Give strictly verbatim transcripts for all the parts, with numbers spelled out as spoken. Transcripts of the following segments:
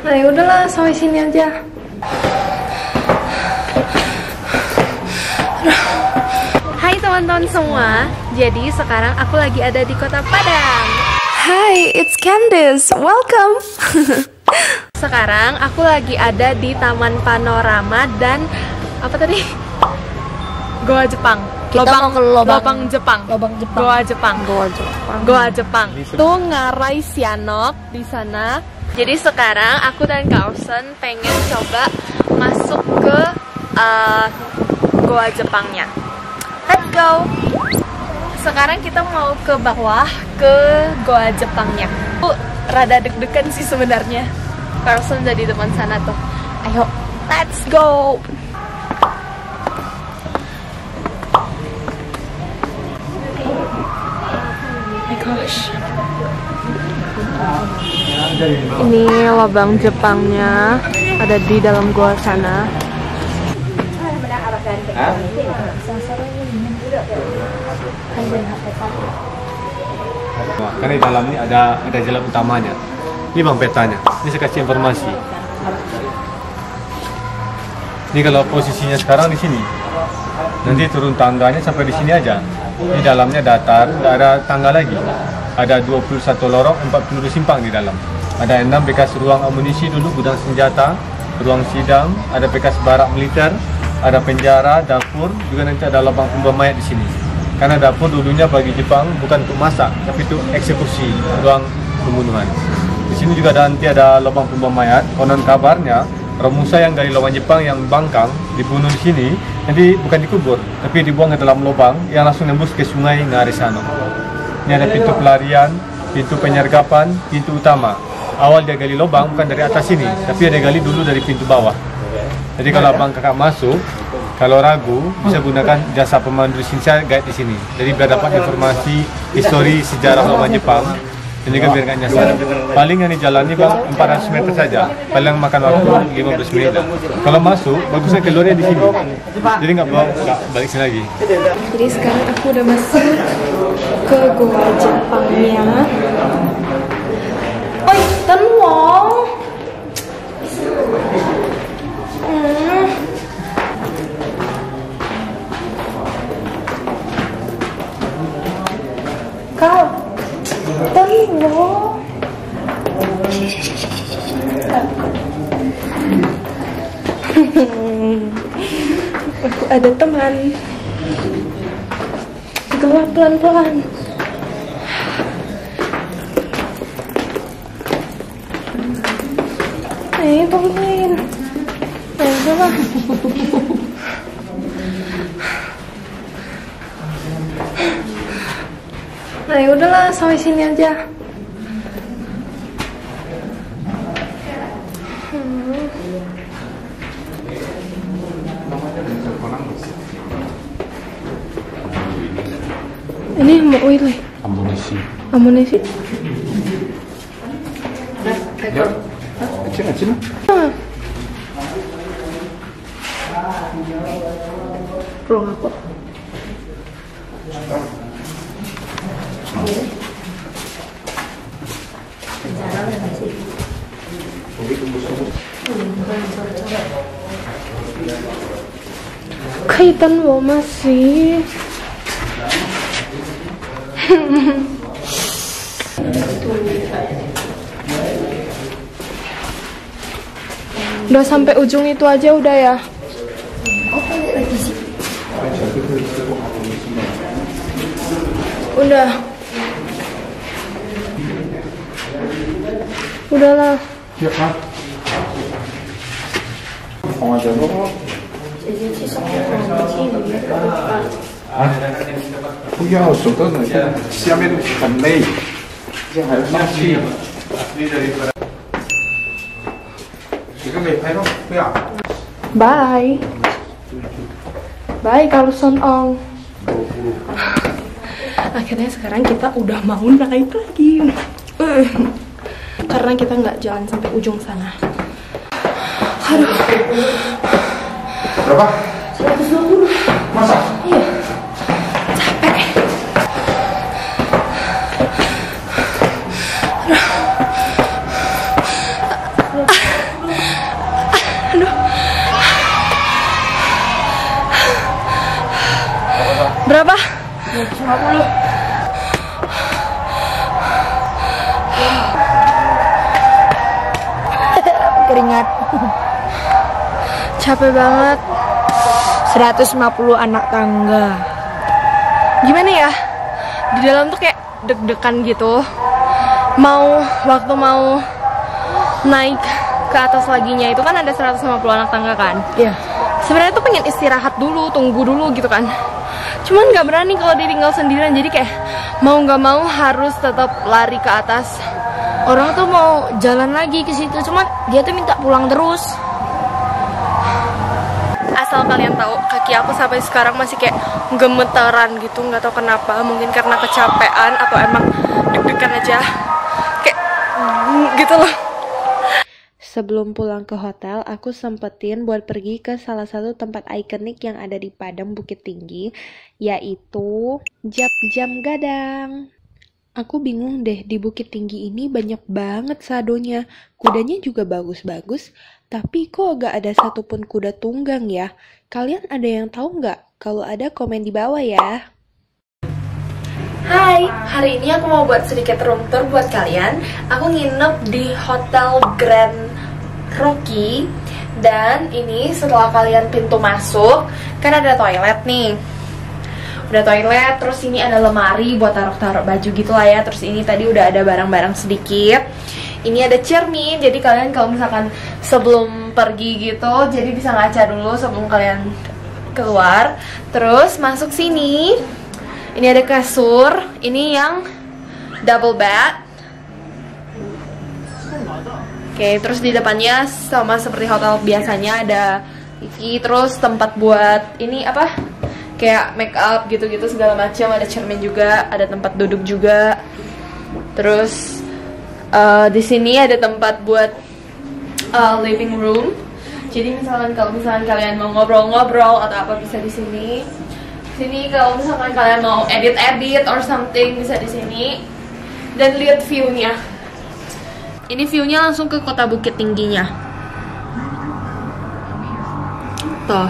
Nah ya udahlah, sampai sini aja. Hai teman-teman semua, jadi sekarang aku lagi ada di Kota Padang. Hai, it's Candice, welcome. Sekarang aku lagi ada di Taman Panorama dan apa tadi? Goa Jepang. Kita lobang, mau ke lobang, lobang Jepang. Lobang Jepang. Goa Jepang. Goa Jepang. Goa Jepang. Tuh Ngarai Sianok di sana. Jadi sekarang aku dan Carlson pengen coba masuk ke uh, Goa Jepangnya. Let's go. Sekarang kita mau ke bawah ke Goa Jepangnya. Aku rada deg-degan sih sebenarnya. Carlson jadi teman sana tuh. Ayo, let's go. Gosh. Ini lubang Jepangnya ada di dalam gua sana. Nah, karena di dalam ini ada ada jalan utamanya. Ini bang petanya. Ini saya kasih informasi. Ini kalau posisinya sekarang di sini. Nanti turun tangganya sampai di sini aja. Di dalamnya datar, tidak ada tangga lagi. Ada dua puluh satu lorong, empat puluh simpang di dalam. Ada enam bekas ruang amunisi dulu, gudang senjata, ruang sidang, ada bekas barak militer, ada penjara, dapur, juga nanti ada lubang pembuang mayat di sini. Karena dapur dulunya bagi Jepang bukan untuk masak, tapi untuk eksekusi, ruang pembunuhan. Di sini juga ada nanti ada lubang pembuang mayat. Konon kabarnya Romusa yang dari lubang Jepang yang bangkang dibunuh di sini, nanti bukan dikubur, tapi dibuang ke dalam lubang yang langsung nembus ke sungai Ngarai Sianok. Ini ada pintu pelarian, pintu penyergapan, pintu utama. Awal dia gali lubang bukan dari atas sini, tapi dia gali dulu dari pintu bawah. Jadi kalau abang kakak masuk, kalau ragu bisa gunakan jasa pemandu di sini, saya guide di sini. Jadi biar dapat informasi histori sejarah lubang Jepang. Ini kan biar nggak nyasar. Paling yang di jalan ini bang empat ratus meter saja. Paling makan waktu lima belas menit. Kalau masuk, bagusnya keluarnya di sini. Jadi nggak bawa nggak balik sini lagi. Jadi sekarang aku udah masuk ke Goa Jepangnya. Oi, tenwong. Hmm. Kau. Tenwong. Aku ada teman. Goa pelan-pelan. Eh, tungguin. Ya udahlah. Nah ya udahlah, sampai sini aja. Hmm. Ini mau Willy. Amunisi. Amunisi. Ya. Kecil-kecil. Ah. Ruang apa? Kaitan wo masih. Udah sampai ujung itu aja udah ya. Udah. Udahlah. Ya kan. 不要手都能下面很累，这还要上去。几个没拍到，对啊。 Bye. Bye Carlson Ong. Akhirnya sekarang kita udah mau naik lagi. Karena kita nggak jalan sampai ujung sana. Aduh. Berapa? seratus dua puluh. Masa? Iya. Capek. Aduh. Berapa? dua ratus lima puluh. Keringat. Capek banget. seratus lima puluh anak tangga. Gimana ya? Di dalam tuh kayak deg-degan gitu. Mau waktu mau naik ke atas laginya itu kan ada seratus lima puluh anak tangga kan? Iya. Sebenarnya tuh pengen istirahat dulu, tunggu dulu gitu kan. Cuman nggak berani kalau ditinggal sendirian, jadi kayak mau nggak mau harus tetap lari ke atas. Orang tuh mau jalan lagi ke situ, cuman dia tuh minta pulang terus. Asal kalian tahu, kaki aku sampai sekarang masih kayak gemeteran gitu, nggak tahu kenapa. Mungkin karena kecapean atau emang deg-degan aja, kayak gitu loh. Sebelum pulang ke hotel, aku sempetin buat pergi ke salah satu tempat ikonik yang ada di Padang Bukit Tinggi, yaitu Jam Gadang. Aku bingung deh, di Bukit Tinggi ini banyak banget sadonya. Kudanya juga bagus-bagus, tapi kok gak ada satupun kuda tunggang ya? Kalian ada yang tahu nggak? Kalau ada, komen di bawah ya. Hai, hari ini aku mau buat sedikit room tour buat kalian. Aku nginep di Hotel Grand Rocky. Dan ini setelah kalian pintu masuk, kan ada toilet nih. Udah toilet, terus ini ada lemari buat taruh-taruh baju gitu lah ya. Terus ini tadi udah ada barang-barang sedikit. Ini ada cermin, jadi kalian kalau misalkan sebelum pergi gitu, jadi bisa ngaca dulu sebelum kalian keluar. Terus masuk sini. Ini ada kasur, ini yang double bed. Oke, terus di depannya sama seperti hotel biasanya ada T V, terus tempat buat ini apa? Kayak make up gitu-gitu segala macam, ada cermin juga, ada tempat duduk juga. Terus uh, di sini ada tempat buat uh, living room. Jadi misalkan kalau misalkan kalian mau ngobrol-ngobrol atau apa bisa di sini. Sini kalau misalkan kalian mau edit-edit or something bisa di sini. Dan lihat view-nya. Ini view-nya langsung ke kota Bukit Tingginya. Tuh.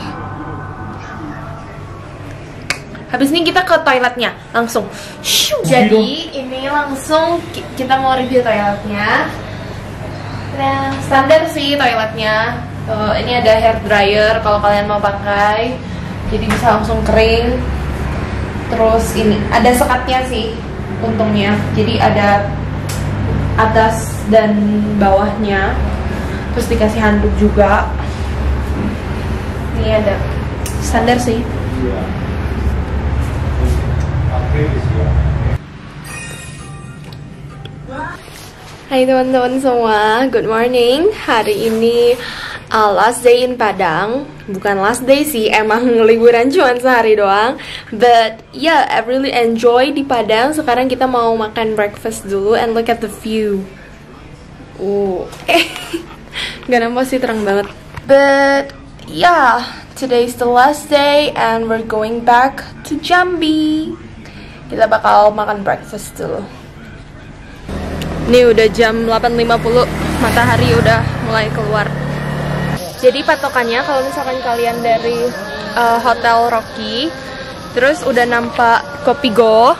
Habis ini kita ke toiletnya langsung. Jadi ini langsung kita mau review toiletnya. Nah, standar sih toiletnya. Tuh, ini ada hair dryer kalau kalian mau pakai. Jadi bisa langsung kering. Terus ini ada sekatnya sih untungnya. Jadi ada atas dan bawahnya. Terus dikasih handuk juga. Ini ada standar sih. Hai teman-teman semua, good morning. Hari ini uh, last day in Padang. Bukan last day sih, emang liburan cuma sehari doang. But yeah, I really enjoy di Padang. Sekarang kita mau makan breakfast dulu and look at the view. Oh, eh, gak nampak sih, terang banget. But yeah, today's the last day and we're going back to Jambi. Kita bakal makan breakfast dulu. Ini udah jam delapan lima puluh, matahari udah mulai keluar. Jadi patokannya kalau misalkan kalian dari uh, Hotel Rocky, terus udah nampak Kopi Go,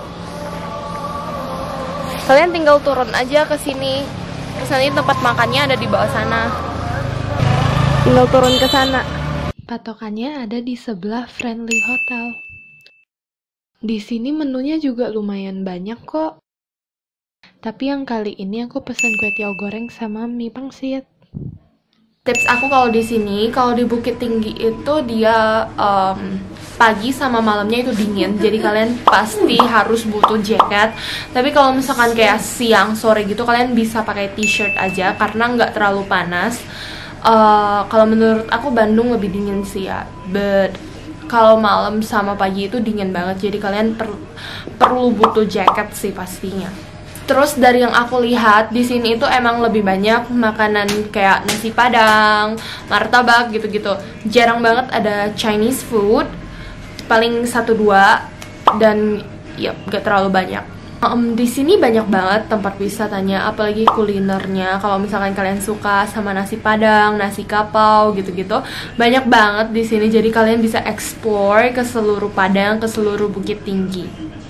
kalian tinggal turun aja ke sini. Terus nanti tempat makannya ada di bawah sana. Tinggal turun ke sana. Patokannya ada di sebelah Friendly Hotel. Di sini menunya juga lumayan banyak kok. Tapi yang kali ini aku pesan kue tiaw goreng sama mie pangsit. Tips aku kalau di sini, kalau di Bukit Tinggi itu dia um, pagi sama malamnya itu dingin. Jadi kalian pasti harus butuh jaket. Tapi kalau misalkan kayak siang sore gitu, kalian bisa pakai t-shirt aja karena nggak terlalu panas. Uh, kalau menurut aku Bandung lebih dingin sih ya. But kalau malam sama pagi itu dingin banget. Jadi kalian per perlu butuh jaket sih pastinya. Terus dari yang aku lihat di sini itu emang lebih banyak makanan kayak nasi padang, martabak gitu-gitu. Jarang banget ada Chinese food, paling satu dua dan ya gak terlalu banyak. Um, di sini banyak banget tempat wisatanya, apalagi kulinernya. Kalau misalkan kalian suka sama nasi Padang, nasi kapau gitu-gitu, banyak banget di sini. Jadi kalian bisa explore ke seluruh Padang, ke seluruh Bukit Tinggi.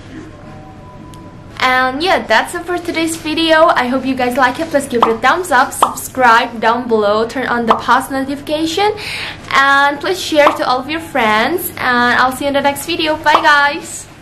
And yeah, that's it for today's video. I hope you guys like it. Please give it a thumbs up, subscribe down below, turn on the post notification, and please share to all of your friends. And I'll see you in the next video. Bye guys.